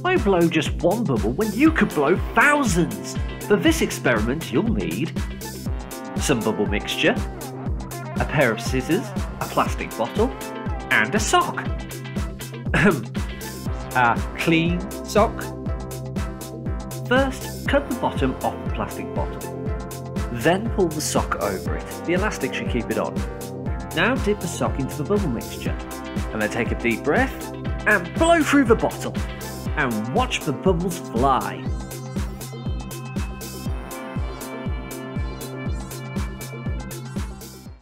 Why blow just one bubble when you could blow thousands? For this experiment you'll need some bubble mixture, a pair of scissors, a plastic bottle, and a sock. A clean sock. First, cut the bottom off the plastic bottle. Then pull the sock over it. The elastic should keep it on. Now dip the sock into the bubble mixture, and then take a deep breath and blow through the bottle. And watch the bubbles fly.